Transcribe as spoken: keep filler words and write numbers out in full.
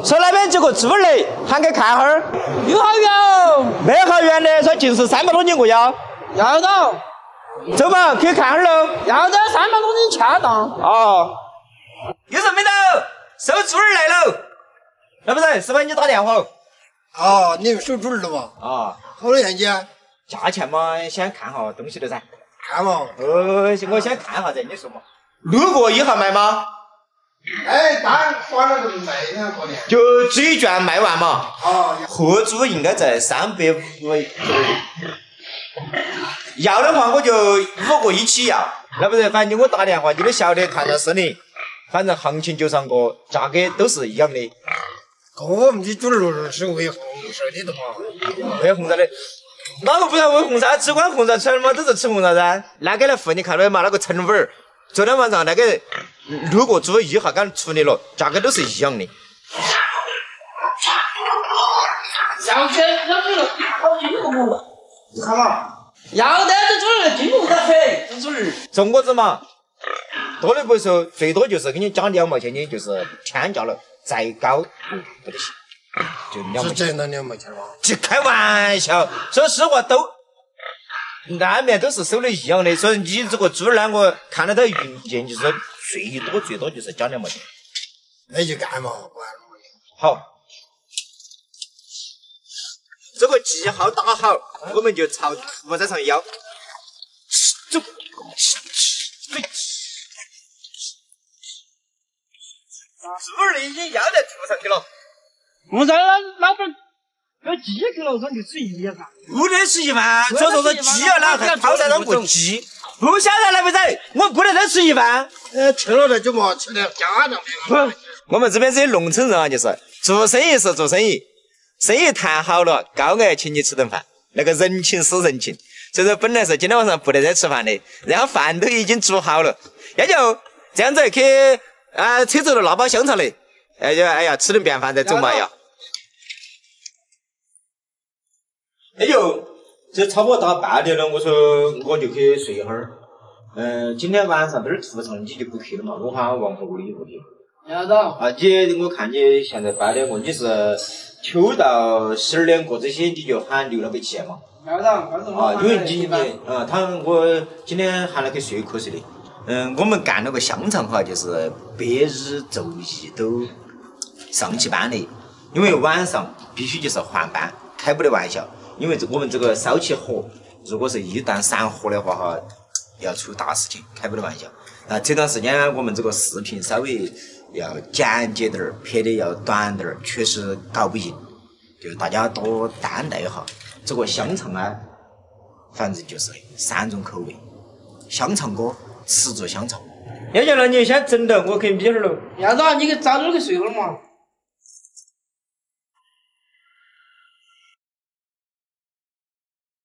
说那边这个猪嘞，喊给看哈儿。 有好远？ 没好远的，说近视三百多斤过腰。 要到。 走嘛，去看哈儿喽。 要到三百多斤恰当。 哦。有事没得？收猪儿来喽。那不是，是帮你打电话。 哦，你们收猪儿了嘛？ 啊。 好多钱钱？ 价钱嘛，先看下东西的噻。 看嘛。 呃，我先看下再你说嘛。路过以后卖吗？ 哎，单完了就卖一下过年。 就这一卷卖完嘛。 哦。 合租应该在三百五左右。要的话我就五个一起要，那不是，反正你给我打电话，你都晓得看到是你，反正行情就上个，价格都是一样的。 我们的猪肉是喂红烧的的嘛？ 喂红烧的。哪个不要喂红烧？只管红烧吃嘛，都是吃红烧噻。那个来付你看到嘛？那个成本儿，昨天晚上那个六个猪一下刚处理了，价格都是一样的。 要去要去了，好金不不？ 你看嘛。 要得这猪儿金不得赔，这猪儿。 中国子嘛，多的不收，最多就是给你加两毛钱的，就是天价了，再高嗯不得行。就两毛钱。 是真的两毛钱吗？ 这开玩笑，说实话都南面都是收的一样的，所以你这个猪呢，我看得到运件就是最多最多就是加两毛钱。 那就干嘛，完了嘛。 好，这个记号打好，我们就朝屠宰场要。走，猪儿已经要在屠上去了。 我在那老板要鸡去了，上去吃一万。 不得吃一万，所以说说鸡要拿还屠宰场不鸡，不晓得来不在，我不能再吃一万。 呃，吃了那就嘛，吃点家常的。 我们这边这些农村人啊，就是做生意是做生意，生意谈好了，高额请你吃顿饭，那个人情是人情。所以说本来是今天晚上不得再吃饭的，然后饭都已经煮好了，也就这样子去啊，车走了拿包香肠来，哎就哎呀吃顿便饭再走嘛呀。哎呦，这差不多到半点了，我说我就去睡一会儿。嗯、呃，今天晚上这儿屠场你就不去了嘛，我喊王婆屋里不去。 要到。 啊，你我看你现在八点过，你是秋到十二点过这些你就喊刘老板起来嘛。 要到，反正我啊，因为今年啊，他我今天喊他去睡瞌睡的。嗯，我们干那个香肠哈，就是白日昼夜都上起班的，因为晚上必须就是换班，开不得玩笑。因为这我们这个烧起火，如果是一旦散伙的话哈，要出大事情，开不得玩笑。啊，这段时间我们这个视频稍微要简洁点儿，拍的要短点儿，确实搞不赢，就大家多担待一下。这个香肠啊，反正就是三种口味，香肠锅吃做香肠。要叫那你先整了，我去眯会儿了。 要到，你给早点去睡会儿嘛。